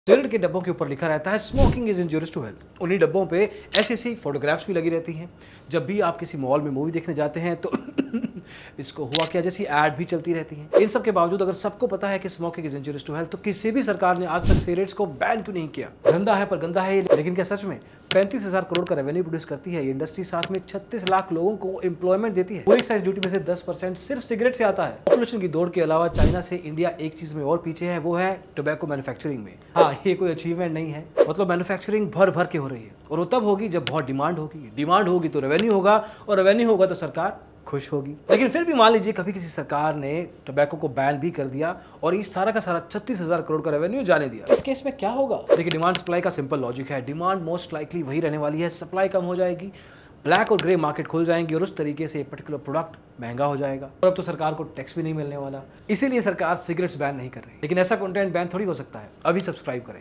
Cigarette के डब्बों के ऊपर लिखा रहता है smoking is injurious to health. उन्हीं डब्बों पे ऐसी फोटोग्राफ्स भी लगी रहती हैं। जब भी आप किसी मॉल में मूवी देखने जाते हैं तो इसको हुआ क्या जैसी ऐड भी चलती रहती हैं। इन सब के बावजूद अगर सबको पता है कि smoking is injurious to health, तो किसी भी सरकार ने आज तक सिगरेट्स को बैन क्यों नहीं किया? गंदा है पर गंदा है, लेकिन क्या सच में 35,000 करोड़ का रेवेन्यू प्रोड्यूस करती है ये इंडस्ट्री, साथ में 36 लाख लोगों को एम्प्लॉयमेंट देती है। पूरी एक्साइज ड्यूटी में से 10% सिर्फ सिगरेट से आता है। पॉपुलेशन की दौड़ के अलावा चाइना से इंडिया एक चीज में और पीछे है, वो है टोबैको मैन्युफैक्चरिंग में। हाँ, ये कोई अचीवमेंट नहीं है, मतलब मैन्युफैक्चरिंग भर भर के हो रही है, और वो तब होगी जब बहुत डिमांड होगी। डिमांड होगी तो रेवेन्यू होगा, और रेवेन्यू होगा तो सरकार खुश होगी। लेकिन फिर भी मान लीजिए कभी किसी सरकार ने टोबैको को बैन भी कर दिया और ये सारा का सारा 36,000 करोड़ का रेवेन्यू जाने दिया, इस केस में क्या होगा? देखिए, डिमांड सप्लाई का सिंपल लॉजिक है। डिमांड मोस्ट लाइकली वही रहने वाली है, सप्लाई कम हो जाएगी, ब्लैक और ग्रे मार्केट खुल जाएंगी, और उस तरीके से पर्टिकुलर प्रोडक्ट महंगा हो जाएगा। और अब तो सरकार को टैक्स भी नहीं मिलने वाला, इसीलिए सरकार सिगरेट्स बैन नहीं कर रही। लेकिन ऐसा कंटेंट बैन थोड़ी हो सकता है। अभी सब्सक्राइब करें।